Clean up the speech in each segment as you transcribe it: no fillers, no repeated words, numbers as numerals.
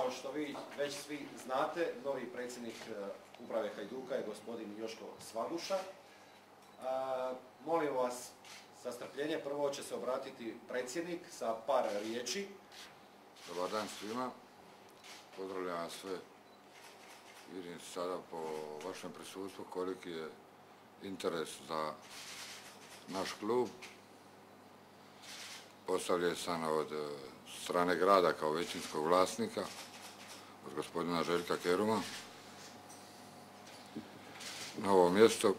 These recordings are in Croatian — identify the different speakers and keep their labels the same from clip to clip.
Speaker 1: Kao što vi već svi znate, novi predsjednik uprave Hajduka je gospodin Joško Svaguša. Molim vas za strpljenje, prvo će se obratiti predsjednik sa par riječi.
Speaker 2: Dobar dan svima, pozdravljam vas sve. Vidim sada po vašem prisustvu koliki je interes za naš klub. Postavljen sam od strane grada kao većinskog vlasnika, od gospodina Željka Keruma, na ovo mjesto.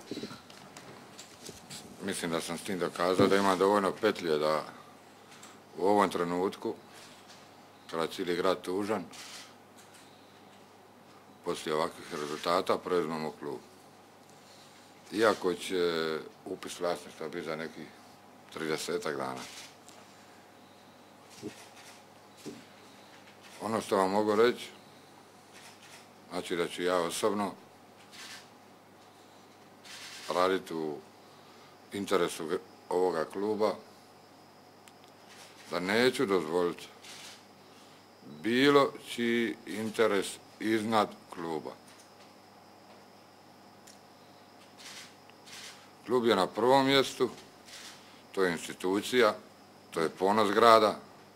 Speaker 2: Mislim da sam s tim dokazao da imam dovoljno petlje da u ovom trenutku, kada cijeli grad tužan, poslije ovakvih rezultata preuzmemo klub. Iako će upis vlasništva biti za nekih 30 dana. Ono što vam mogu reći, znači da ću ja osobno raditi u interesu ovoga kluba, da neću dozvoliti bilo čiji interes iznad kluba. Klub je na prvom mjestu, to je institucija, to je ponos grada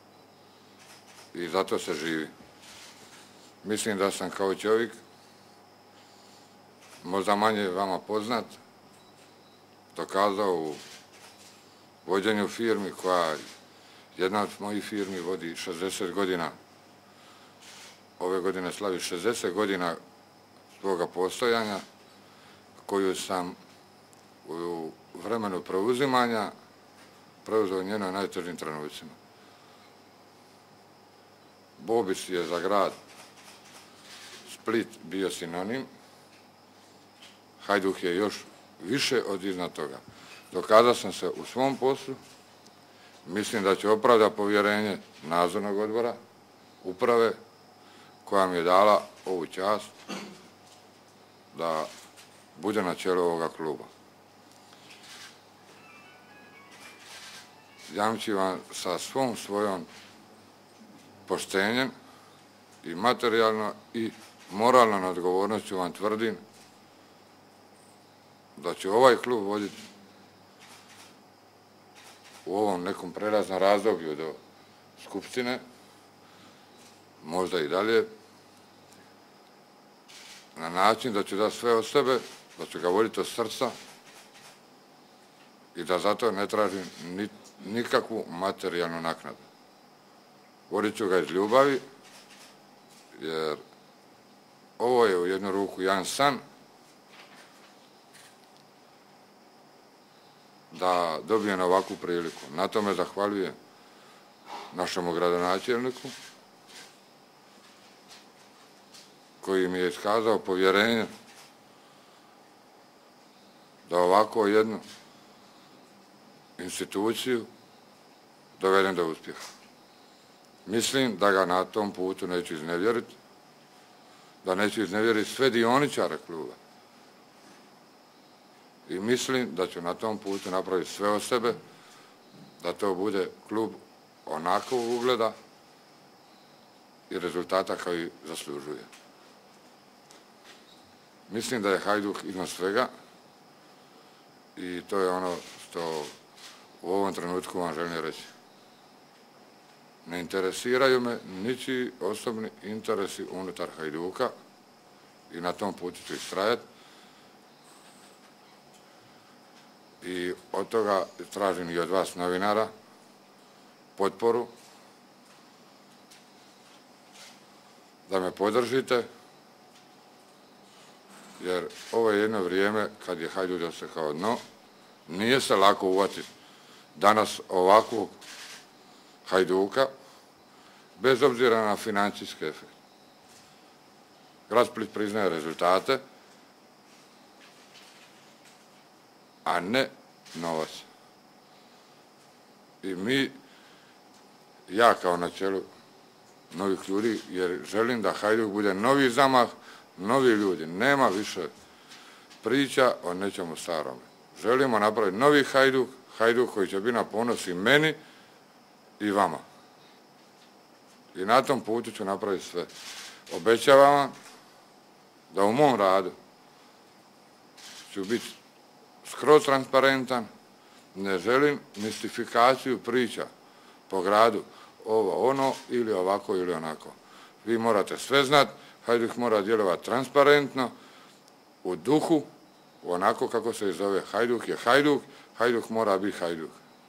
Speaker 2: i zato se živi. Mislim da sam kao čovjek, možda manje vama poznat, dokazao u vođenju firmi koja jedna od mojih firmi vodi 60 godina. Ove godine slavi 60 godina svoga postojanja, koju sam u vremenu preuzimanja preuzeo u njenoj najtežim trenucima. Bobis je za grad Split bio sinonim, Hajduk je još više od iznad toga. Dokazao sam se u svom poslu, mislim da će opravdati povjerenje nadzornog odbora, uprave, koja mi je dala ovu čast da bude na čelu ovoga kluba. Jamčim vam sa svom svojom poštenjem i materijalno i moralnom odgovornošću vam tvrdim da će ovaj klub voditi u ovom nekom prelaznom razdoblju do skupštine, možda i dalje, na način da ću dati sve od sebe, da ću ga voditi od srca i da zato ne tražim nikakvu materijalnu naknadu. Vodit ću ga iz ljubavi, jer ovo je u jednu ruku jedan san da dobijem ovakvu priliku. Na tome zahvaljujem našemu gradonačelniku, koji mi je iskazao povjerenje da ovako jednu instituciju dovedem do uspjeha. Mislim da ga na tom putu neću iznevjeriti, da neću iznevjeriti sve dioničare kluba. I mislim da ću na tom putu napraviti sve od sebe, da to bude klub onakvog ugleda i rezultata koji zaslužuje. Mislim da je Hajduk iznad svega i to je ono što u ovom trenutku vam želim reći. Ne interesiraju me ničiji osobni interesi unutar Hajduka i na tom putu ću istrajati. I od toga tražim i od vas novinara potporu da me podržite, jer ovo je jedno vrijeme kad je Hajduk dosegao dno. Nije se lako uvatiti danas ovakvog Hajduka, bez obzira na financijski efekt. Grad Split priznaje rezultate, a ne novac. I ja kao na čelu novih ljudi, jer želim da Hajduk bude novi zamah, novi ljudi. Nema više priča o nečemu starome. Želimo napraviti novi Hajduk, Hajduk koji će biti na ponos i meni i vama. I na tom putu ću napraviti sve. Obećavam vam da u mom radu ću biti skroz transparentan, ne želim mistifikaciju priča po gradu, ovo, ono ili ovako ili onako. Vi morate sve znati, Hajduk mora djelovati transparentno, u duhu, onako kako se i zove. Hajduk je Hajduk, Hajduk mora biti Hajduk.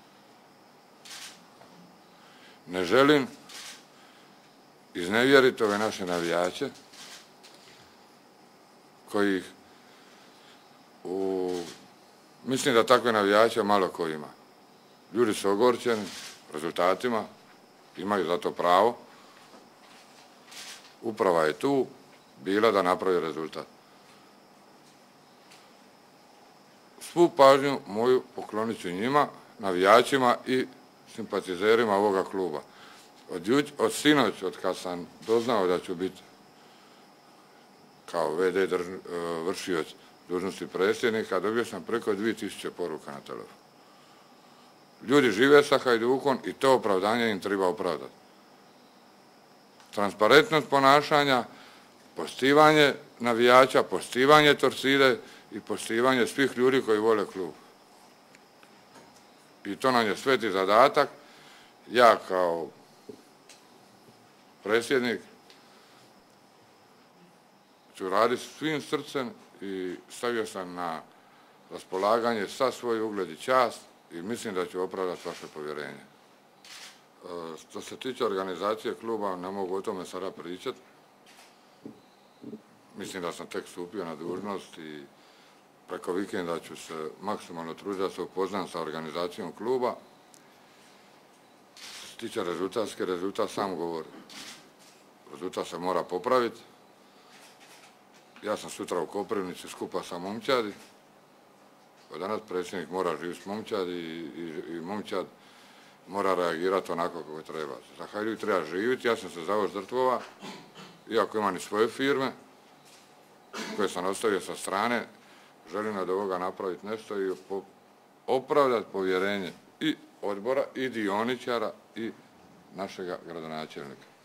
Speaker 2: Ne želim iznevjeriti ove naše navijače koji mislim da takve navijače malo ko ima. Ljudi su ogorčeni rezultatima, imaju za to pravo. Uprava je tu bila da napravi rezultat. Svu pažnju moju poklonit ću njima, navijačima i simpatizerima ovoga kluba. Od sinoć, od kad sam doznao da ću biti kao VD vršioc dužnosti predsjednika, dobio sam preko 2000 poruka na telefon. Ljudi žive sa Hajdukom i to opravdanje im treba opravdati. Transparentnost ponašanja, poštivanje navijača, poštivanje Torcide i poštivanje svih ljudi koji vole klub. I to nam je sveti zadatak. Ja kao predsjednik ću raditi svim srcem i stavio sam na raspolaganje sa svoj ugled i čast i mislim da ću opravdati vaše povjerenje. Što se tiče organizacije kluba, ne mogu o tome sada pričati. Mislim da sam tek stupio na dužnost i preko vikenda ću se maksimalno truditi da se upoznam sa organizacijom kluba. Što se tiče rezultat sam govori. Rezultat se mora popraviti. Ja sam sutra u Koprivnici skupa sa momčadi. Od danas predsjednik mora živjeti s momčadi i momčad mora reagirati onako kako treba. Za Hajduk treba živjeti, ja sam se za ovo žrtvovao, iako imam i svoje firme koje sam ostavio sa strane, želim od ovoga napraviti nešto i opravdati povjerenje i odbora, i dioničara, i našega gradonačelnika.